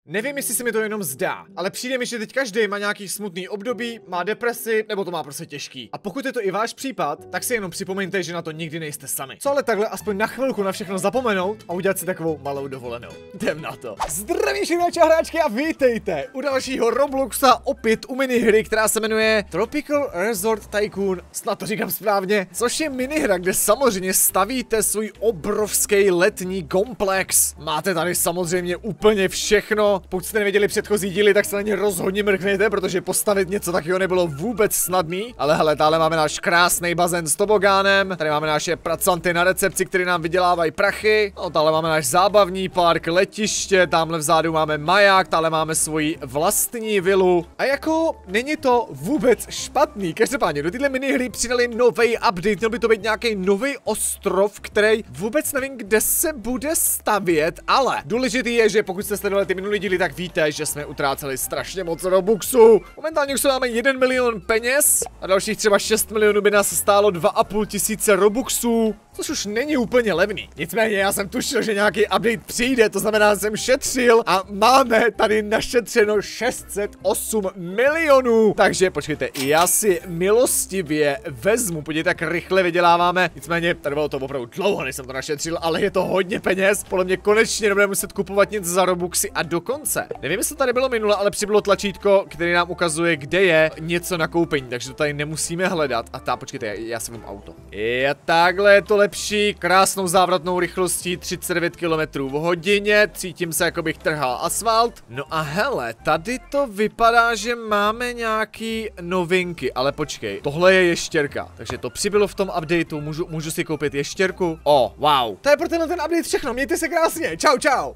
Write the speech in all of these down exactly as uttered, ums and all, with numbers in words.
Nevím, jestli se mi to jenom zdá, ale přijde mi, že teď každý má nějaký smutný období, má depresi, nebo to má prostě těžký. A pokud je to i váš případ, tak si jenom připomeňte, že na to nikdy nejste sami. Co ale takhle aspoň na chvilku na všechno zapomenout a udělat si takovou malou dovolenou. Jdem na to. Zdraví hráči a hráčky a vítejte u dalšího Robloxa, opět u minihry, která se jmenuje Tropical Resort Tycoon, snad to říkám správně, což je minihra, kde samozřejmě stavíte svůj obrovský letní komplex. Máte tady samozřejmě úplně všechno. Pokud jste nevěděli předchozí díly, tak se na ně rozhodně mrkněte, protože postavit něco takového nebylo vůbec snadný. Ale hele, tady máme náš krásný bazén s tobogánem, tady máme naše pracanty na recepci, který nám vydělávají prachy. No, tady máme náš zábavní park, letiště, tamhle vzadu máme maják, tady máme svoji vlastní vilu. A jako není to vůbec špatný. Každopádně do téhle minihry přidali nový update, měl by to být nějaký nový ostrov, který vůbec nevím, kde se bude stavět, ale důležitý je, že pokud jste sledovali ty minulý díly, tak víte, že jsme utráceli strašně moc Robuxů. Momentálně už máme jeden milion peněz a dalších třeba šest milionů by nás stálo dva a půl tisíce Robuxů, což už není úplně levný. Nicméně já jsem tušil, že nějaký update přijde, to znamená, že jsem šetřil a máme tady našetřeno šest set osm milionů. Takže počkejte, já si milostivě vezmu, podívejte, jak rychle vyděláváme. Nicméně tady bylo to opravdu dlouho, než jsem to našetřil, ale je to hodně peněz. Podle mě konečně nebudeme muset kupovat nic za Robuxy a dokonce. Nevím, jestli to tady bylo minule, ale přibylo tlačítko, které nám ukazuje, kde je něco na koupení, takže to tady nemusíme hledat. A ta, počkejte, já si vím auto. Je takhle, je to lepší, krásnou závratnou rychlostí třicet devět kilometrů v hodině, cítím se, jako bych trhal asfalt. No a hele, tady to vypadá, že máme nějaký novinky, ale počkej, tohle je ještěrka, takže to přibylo v tom updateu, můžu, můžu si koupit ještěrku? O, wow. To je pro tenhle ten update všechno, mějte se krásně, čau čau.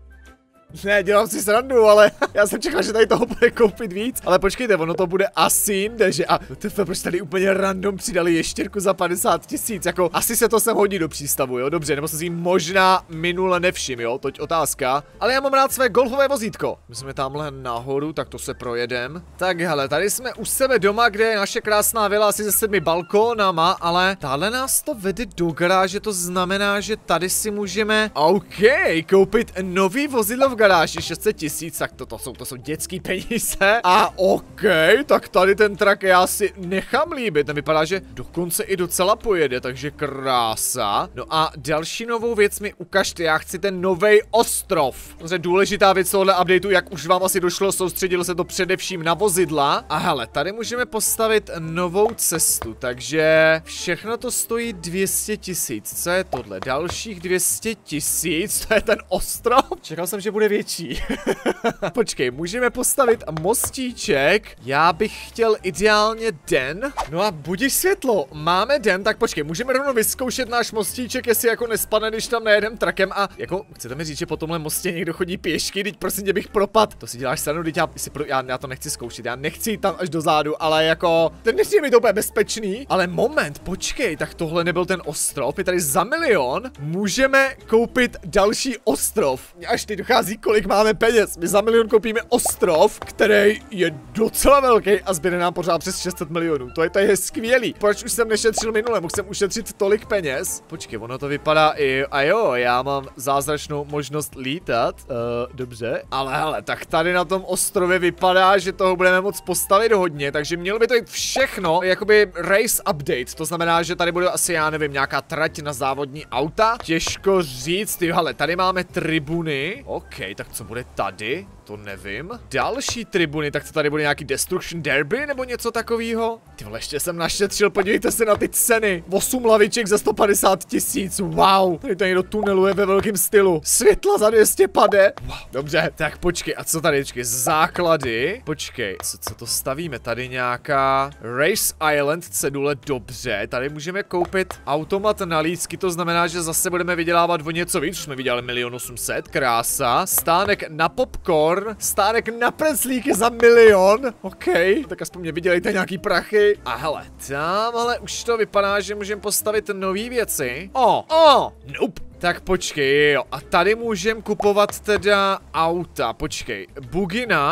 Ne, dělám si srandu, ale já jsem čekal, že tady toho bude koupit víc. Ale počkejte, ono to bude asi jinde, že a teďka proč tady úplně random přidali ještěrku za padesát tisíc, jako asi se to sem hodí do přístavu, jo, dobře, nebo jsem si možná minule nevšim, jo, toť otázka. Ale já mám rád své golfové vozítko. My jsme tamhle nahoru, tak to se projedem. Tak hele, tady jsme u sebe doma, kde je naše krásná vila asi se sedmi balkónama, ale tahle nás to vede do garáže, to znamená, že tady si můžeme, OK, koupit nový vozidlo v garáži, šest set tisíc, tak to, to, jsou, to jsou dětský peníze. A OK, tak tady ten trak já si nechám líbit. Ten vypadá, že dokonce i docela pojede, takže krása. No a další novou věc mi ukažte, já chci ten nový ostrov. To je důležitá věc tohle updateu, jak už vám asi došlo, soustředilo se to především na vozidla. A hele, tady můžeme postavit novou cestu, takže všechno to stojí dvě stě tisíc. Co je tohle? Dalších dvě stě tisíc, to je ten ostrov? Čekal jsem, že bude větší. Počkej, můžeme postavit mostíček. Já bych chtěl ideálně den. No a budíš světlo. Máme den, tak počkej, můžeme rovnou vyzkoušet náš mostíček, jestli jako nespadne, když tam nejedem trakem. A jako, chcete mi říct, že po tomhle mostě někdo chodí pěšky? Teď prosím tě bych propad. To si děláš stranu, teď já, pro, já, já to nechci zkoušet, já nechci jít tam až do zádu, ale jako, ten nechci mi to úplně bezpečný. Ale moment, počkej, tak tohle nebyl ten ostrov, je tady za milion. Můžeme koupit další ostrov. Až teď dochází, kolik máme peněz. My za milion koupíme ostrov, který je docela velký a zbyde nám pořád přes šest set milionů. To je, to je skvělý. Proč už jsem nešetřil minule? Mohl jsem ušetřit tolik peněz. Počkej, ono to vypadá i... A jo, já mám zázračnou možnost lítat. Uh, dobře. Ale hele, tak tady na tom ostrově vypadá, že toho budeme moc postavit hodně, takže mělo by to jít všechno jakoby race update. To znamená, že tady bude asi, já nevím, nějaká trať na závodní auta. Těžko říct. Ty, hele, tady máme tribuny. OK, tak co bude tady? To nevím. Další tribuny, tak to tady bude nějaký Destruction Derby nebo něco takového? Ty vole, ještě jsem našetřil, podívejte se na ty ceny. osm laviček za sto padesát tisíc, wow. Tady to někdo tuneluje ve velkém stylu. Světla za dvě stě pade. Wow, dobře, tak počkej, a co tady, počkej, základy? Počkej, co, co to stavíme? Tady nějaká Race Island cedule, dobře. Tady můžeme koupit automat na lístky, to znamená, že zase budeme vydělávat o něco víc. Už jsme vydělali milion osm set, krása. Stánek na popcorn. Stánek na preclíky za milion. OK, tak aspoň mě vydělejte nějaký prachy. A hele, tam ale už to vypadá, že můžeme postavit nové věci. O, o, nope. Tak počkej, jo, a tady můžeme kupovat teda auta, počkej, Bugina,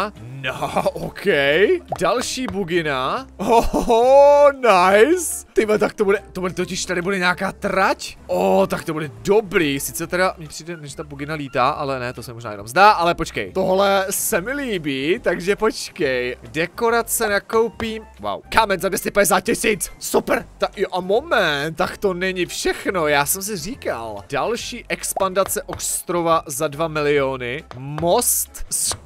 No, OK. Další bugina. Oh, nice. Tyba, tak to bude, to bude totiž, tady bude nějaká trať. Oh, tak to bude dobrý. Sice teda, mně přijde, než ta bugina lítá, ale ne, to se možná jenom zdá, ale počkej. Tohle se mi líbí, takže počkej. Dekorace nakoupím. Wow, kámen za deset padesát tisíc. Super. Ta, jo, a moment, tak to není všechno, já jsem si říkal. Další expandace ostrova za dva miliony. Most,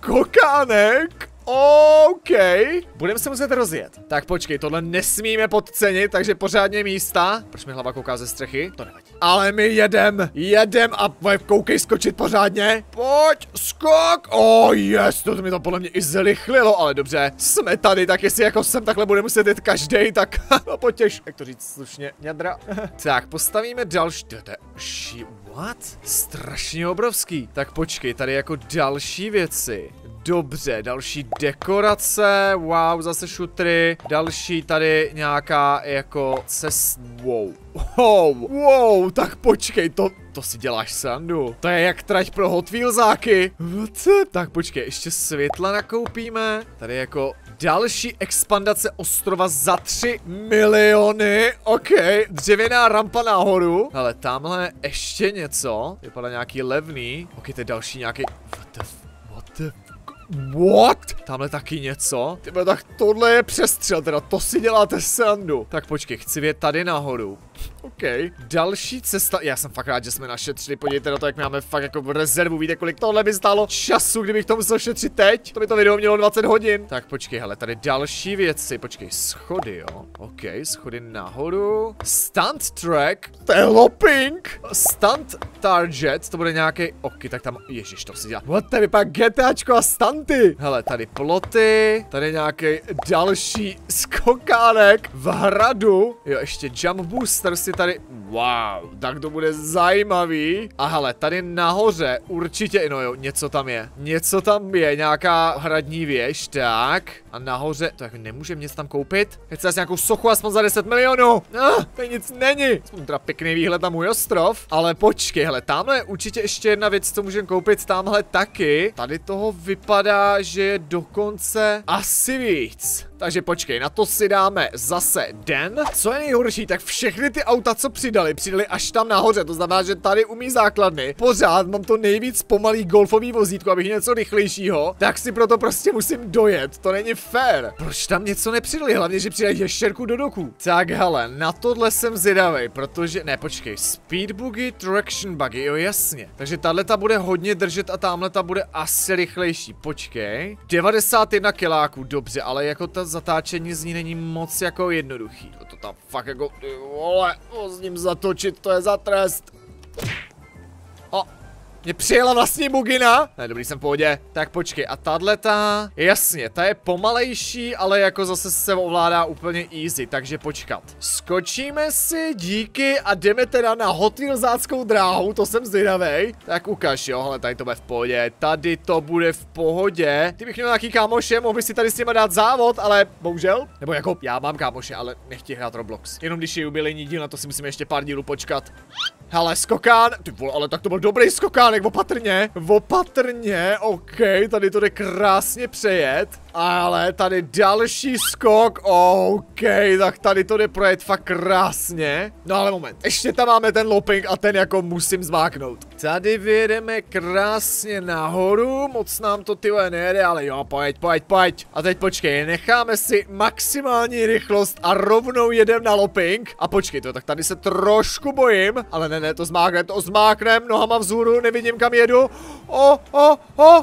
skokánek. OK. Budeme se muset rozjet. Tak počkej, tohle nesmíme podcenit, takže pořádně místa. Proč mi hlava kouká ze střechy? To nevadí. Ale my jedem, jedem a koukej skočit pořádně. Pojď, skok. Oh yes, to mi to podle mě i zrychlilo, ale dobře. Jsme tady, tak jestli jako sem takhle bude muset jít každý, tak no potěž. Jak to říct slušně, ňadra. Tak, postavíme další. To je ší... What? Strašně obrovský. Tak počkej, tady jako další věci. Dobře, další dekorace, wow, zase šutry, další tady nějaká jako cest, wow, wow, wow, tak počkej, to, to si děláš srandu, to je jak trať pro Hot Wheelsáky, tak počkej, ještě světla nakoupíme, tady jako další expandace ostrova za tři miliony, ok, dřevěná rampa nahoru, ale tamhle ještě něco, vypadá nějaký levný, ok, to je další nějaký, what the, what the, what? Tamhle taky něco? Tyba, tak tohle je přestřel, teda to si děláte srandu. Tak počkej, chci vět tady nahoru. OK. Další cesta. Já jsem fakt rád, že jsme našetřili. Podívejte na to, jak máme fakt jako v rezervu. Víte, kolik tohle by stálo času, kdybych to musel šetřit teď? To by to video mělo dvacet hodin. Tak počkej, hele, tady další věci. Počkej, schody, jo. OK, schody nahoru. Stunt track. To je looping. Stunt target. To bude nějaký. OK, tak tam. Ježiš, to si dělá. What, to vypadá GTAčko a stunty. Hele, tady ploty. Tady nějaký další skokánek v hradu. Jo, ještě jump booster si tady, wow, tak to bude zajímavý. A hele, tady nahoře určitě, no jo, něco tam je. Něco tam je, nějaká hradní věž, tak. A nahoře, to jako nemůžeme nic tam koupit. Chci asi nějakou sochu aspoň za deset milionů. Ah, to nic není. Aspoň teda pěkný výhled na můj ostrov. Ale počkej, hele, tamhle je určitě ještě jedna věc, co můžeme koupit, tamhle taky. Tady toho vypadá, že je dokonce asi víc. Takže počkej, na to si dáme zase den. Co je nejhorší, tak všechny ty auta, co přidali, přidali až tam nahoře. To znamená, že tady umí základny. Pořád mám to nejvíc pomalý golfový vozítko, abych něco rychlejšího. Tak si proto prostě musím dojet. To není fér. Proč tam něco nepřidali? Hlavně, že přidají ještěrku do doku. Tak hele, na tohle jsem zvědavej, protože... Ne, počkej. Speed buggy, traction buggy, jo jasně. Takže tahleta bude hodně držet a tamhleta bude asi rychlejší. Počkej. devadesát jedna kiláků, dobře, ale jako ta zatáčení z ní není moc jako jednoduchý. To, to tam fakt jako, ty vole, s ním zatočit, to je za trest. O, mě přijela vlastní bugina. Ne, dobrý, jsem v pohodě. Tak počkej, a tahleta, jasně, ta je pomalejší, ale jako zase se ovládá úplně easy, takže počkat. Skočíme si, díky, a jdeme teda na Hot Wheelsáckou dráhu, to jsem zvědavej. Tak ukaž, jo, hele, tady to bude v pohodě, tady to bude v pohodě. Ty bych měl nějaký kámoše, mohl by si tady s nima dát závod, ale bohužel, nebo jako já mám kámoše, ale nechtějí hrát Roblox. Jenom když je jubilejní díl, na to si musíme ještě pár dílů počkat. Hele, skokán, ty vole, ale tak to byl dobrý skokánek, opatrně, opatrně, ok, tady to jde krásně přejet, ale tady další skok, ok, tak tady to jde projet fakt krásně, no ale moment, ještě tam máme ten looping a ten jako musím zmáknout. Tady vyjedeme krásně nahoru, moc nám to tyhle nejede, ale jo, pojď, pojď, pojď, a teď počkej, necháme si maximální rychlost a rovnou jedem na looping a počkej to, tak tady se trošku bojím, ale ne, ne, to zmáknem, to zmáknem, nohama vzhůru, nevidím kam jedu, o, o, o,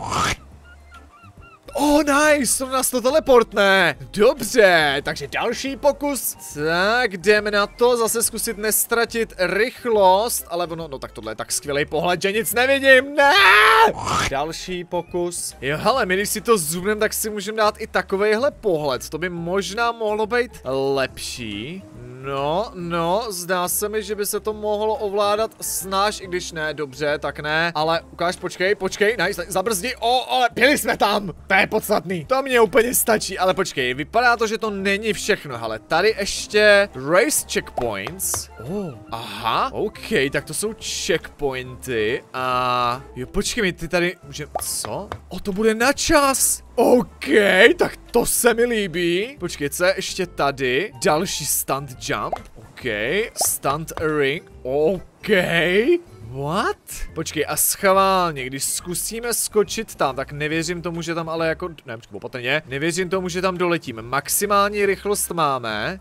oh, nice, to nás to teleportne. Dobře, takže další pokus. Tak, jdeme na to, zase zkusit nestratit rychlost, ale ono, no tak tohle je tak skvělý pohled, že nic nevidím, ne! Další pokus. Jo, hele, my když si to zoomnem, tak si můžeme dát i takovejhle pohled, to by možná mohlo být lepší. No, no, zdá se mi, že by se to mohlo ovládat snáš, i když ne, dobře, tak ne, ale ukáž, počkej, počkej, nice, zabrzdí, o, ale byli jsme tam, to je podstatný, to mě úplně stačí, ale počkej, vypadá to, že to není všechno, ale tady ještě race checkpoints, oh, aha, ok, tak to jsou checkpointy a, jo, počkej mi, ty tady, můžeme, co? O, to bude na čas. OK, tak to se mi líbí. Počkej, co je ještě tady? Další stunt jump. OK, stunt ring. OK. What? Počkej, a schválně, když zkusíme skočit tam, tak nevěřím tomu, že tam ale jako... Ne, počkej, opatrně. Nevěřím tomu, že tam doletíme. Maximální rychlost máme.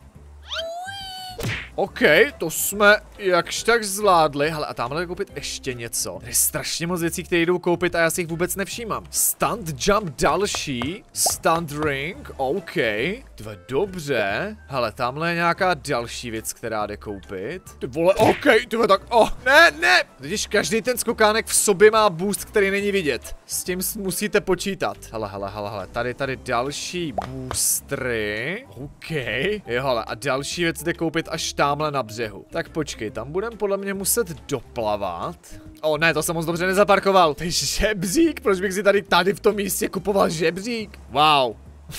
OK, to jsme jakž tak zvládli. Hele, a tamhle koupit ještě něco. Tady je strašně moc věcí, které jdou koupit a já si jich vůbec nevšímám. Stunt jump další. Stunt ring, OK. Tve, dobře. Hele, tamhle je nějaká další věc, která jde koupit. Ty vole, OK, tve, tak, oh, ne, ne. Totiž každý ten skokánek v sobě má boost, který není vidět. S tím musíte počítat. Hele, hele, hele, hele, tady, tady další boostry. OK. Jo, hele, a další věc jde koupit až tamhle na břehu. Tak počkej, tam budem podle mě muset doplavat. O ne, to jsem moc dobře nezaparkoval. To je žebřík, proč bych si tady tady v tom místě kupoval žebřík? Wow.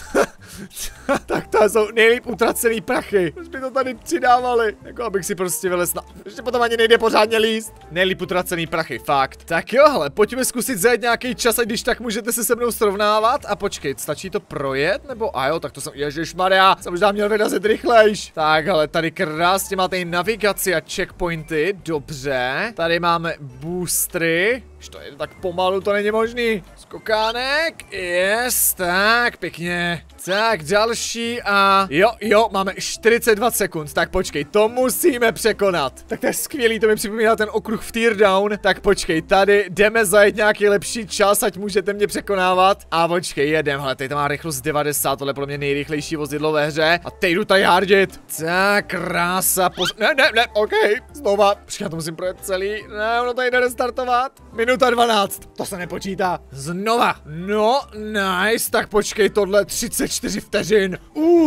Tak to jsou nejlíp utracený prachy. Proč by to tady přidávali? Jako abych si prostě vylez na... Ještě potom ani nejde pořádně líst. Nejlíp utracený prachy, fakt. Tak jo, hele, pojďme zkusit zajet nějaký čas, a když tak můžete se se mnou srovnávat. A počkej, stačí to projet? Nebo a jo, tak to jsem... Ježišmarja, jsem možná měl vyrazit rychlejš. Tak, hele, tady krásně máte i navigaci a checkpointy. Dobře. Tady máme boostry. Už to je tak pomalu, to není možný. Skokánek, yes, tak, pěkně. Tak, další a... Jo, jo, máme čtyřicet dva sekund, tak počkej, to musíme překonat. Tak to je skvělý, to mi připomíná ten okruh v Teardown. Tak počkej, tady jdeme zajet nějaký lepší čas, ať můžete mě překonávat. A počkej, jedem, hele, tady to má rychlost devadesát, tohle je podle mě nejrychlejší vozidlo ve hře. A teď jdu tady hardit. Tak, krása, poz... Ne, ne, ne, OK, znova. Počkej, já to musím projet celý, ne, ono tady jde restartovat. Minuta dvanáct, to se nepočítá. Znova, no, nice, tak počkej, tohle třicet čtyři vteřin.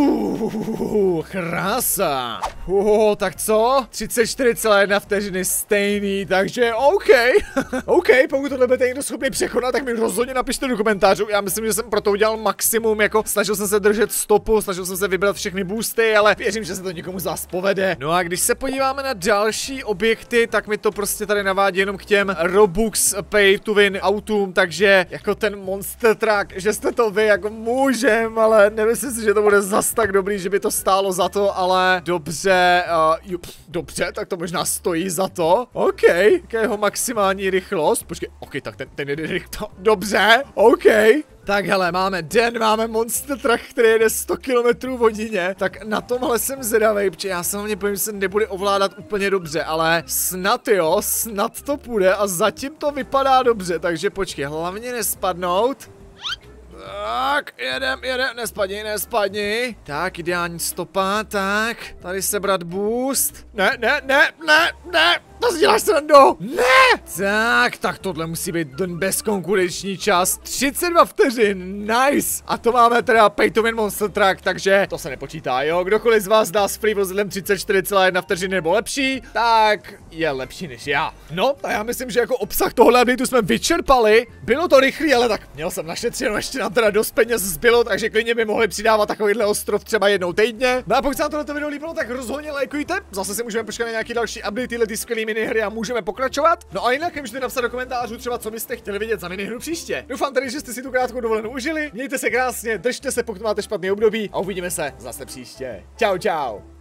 Uuuu, krása. Uh, tak co? třicet čtyři celá jedna vteřiny stejný, takže OK. OK, pokud tohle budete někdo schopný překonat, tak mi rozhodně napište do komentářů. Já myslím, že jsem pro to udělal maximum, jako snažil jsem se držet stopu, snažil jsem se vybrat všechny boosty, ale věřím, že se to někomu z vás povede. No a když se podíváme na další objekty, tak mi to prostě tady navádí jenom k těm Robux Pay to Win autům, takže jako ten Monster Truck, že jste to vy, jako můžem, ale nemyslím si, že to bude zas tak dobrý, že by to stálo za to, ale dobře, uh, jup, dobře, tak to možná stojí za to. OK, jaká je jeho maximální rychlost? Počkej, OK, tak ten, ten jde rychlo, dobře, OK. Tak hele, máme den, máme Monster Truck, který jede sto kilometrů v hodině. Tak na tomhle jsem zvědavej, protože já se hlavně bojím, že se nebude ovládat úplně dobře, ale snad jo, snad to půjde a zatím to vypadá dobře, takže počkej, hlavně nespadnout. Tak, jedem, jedem, nespadni, nespadni. Tak, ideální stopa, tak. Tady sebrat boost. Ne, ne, ne, ne, ne. To si děláš srandu! Ne! Tak, tak tohle musí být ten bezkonkurenční čas. třicet dva vteřin, nice! A to máme teda Pay to Win Monster Truck, takže to se nepočítá, jo? Kdokoliv z vás dá s free vozidlem třicet čtyři celá jedna vteřiny nebo lepší, tak je lepší než já. No, a já myslím, že jako obsah tohle updateu jsme vyčerpali. Bylo to rychlý, ale tak měl jsem našetřeno, ještě nám teda dost peněz zbylo, takže klidně by mohli přidávat takovýhle ostrov třeba jednou týdně. No a pokud se vám tohle video líbilo, tak rozhodně lajkujte. Zase si můžeme počkat na nějaký další update, tyhle ty skvělý minihry a můžeme pokračovat. No a jinak můžete napsat do komentářů třeba, co byste chtěli vidět za minihru příště. Doufám tedy, že jste si tu krátkou dovolenou užili. Mějte se krásně, držte se, pokud máte špatný období a uvidíme se zase příště. Čau, čau.